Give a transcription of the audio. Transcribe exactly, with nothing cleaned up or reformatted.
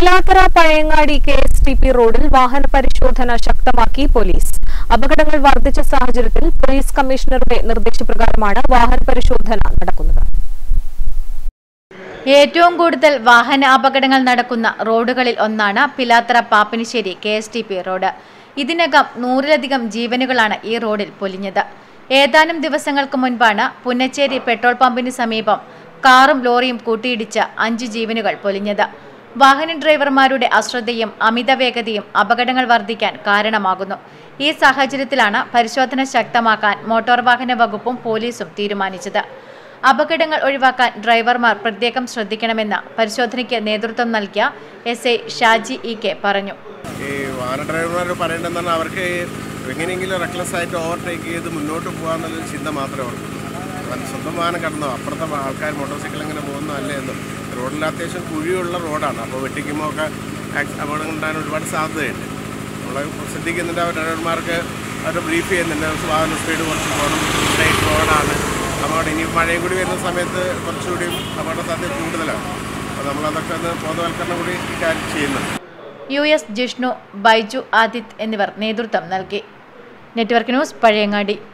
Pilathara Pazhayangadi K S T P റോഡിൽ വാഹന പരിശോധന ശക്തമാക്കി പോലീസ്. അപകടങ്ങൾ വർദ്ധിച്ച സാഹചര്യത്തിൽ പോലീസ് കമ്മീഷണറുടെ നിർദ്ദേശപ്രകാരമാണ് വാഹന പരിശോധന നടക്കുന്നത്. ഏറ്റവും കൂടുതൽ വാഹന അപകടങ്ങൾ നടക്കുന്ന റോഡുകളിൽ ഒന്നാണ് Pilathara Pappinisseri K S T P road. ഇതിനകം നൂറിലധികം ജീവനുകളാണ് ഈ റോഡിൽ പൊലിഞ്ഞത്. ഏതാനും ദിവസങ്ങൾക്ക് മുൻപാണ് പുന്നച്ചേരി പെട്രോൾ പമ്പിന് സമീപം കാറും ലോറിയും കൂട്ടിയിടിച്ച് അഞ്ച് ജീവനുകൾ പൊലിഞ്ഞത്. വാഹന ഡ്രൈവർമാരുടെ അശ്രദ്ധയും അമിത വേഗതയും അപകടങ്ങൾ വർദ്ധിക്കാൻ കാരണമാകുന്നു. ഈ സാഹചര്യത്തിലാണ് പരിശോധന ശക്തമാക്കാൻ മോട്ടോർ വാഹന വകുപ്പും പോലീസും തീരുമാനിച്ചത്. അപകടങ്ങൾ ഒഴിവാക്കാൻ ഡ്രൈവർമാർ പ്രത്യേകം ശ്രദ്ധിക്കണമെന്ന് പരിശോധനയ്ക്ക് നേതൃത്വം നൽകിയ S I Shaji E K പറഞ്ഞു. ഈ വാഹന ഡ്രൈവർമാർ പറയേണ്ടതെന്നാണ് അവർക്ക് എങ്ങനെയെങ്കിലും റെക്ലെസ് ആയിട്ട് ഓവർടേക്ക് ചെയ്ത് മുന്നോട്ട് പോകാമെന്നുള്ളൊരു ചിന്ത മാത്രമേ ഉള്ളൂ. സ്വന്തം വാഹനം കടന്നോ അപ്പുറത്തെ ആൾക്കാർ മോട്ടോർ സൈക്കിൾ എങ്ങനെ പോകുന്നോ അല്ലേ എന്നും. റോഡിൽ അത്യാവശ്യം കുഴിയുള്ള റോഡാണ്. അപ്പോൾ വെട്ടിക്കുമ്പോൾ ഒക്കെ അപകടങ്ങൾ ഉണ്ടാകാൻ ഒരുപാട് സാധ്യതയുണ്ട്. നമ്മൾ ശ്രദ്ധിക്കുന്നുണ്ട്. അവർ ഡ്രൈവർമാർക്ക് അവർ ബ്രീഫ് ചെയ്യുന്നുണ്ട്. വാഹന സ്പീഡ് കുറച്ച് പോകണം, സ്ട്രൈറ്റ് റോഡാണ്. അപ്പോൾ ഇനി മഴയും കൂടി വരുന്ന സമയത്ത് കുറച്ചുകൂടി അപകട സാധ്യത കൂടുതലാണ്. അപ്പോൾ നമ്മളതൊക്കെ ഒന്ന് ബോധവൽക്കരണം കൂടി ചെയ്യുന്നുണ്ട്. യു എസ് ജിഷ്ണു, ബൈജു ആദിത്യ എന്നിവർ നേതൃത്വം നൽകി. Network news, Pazhayangadi.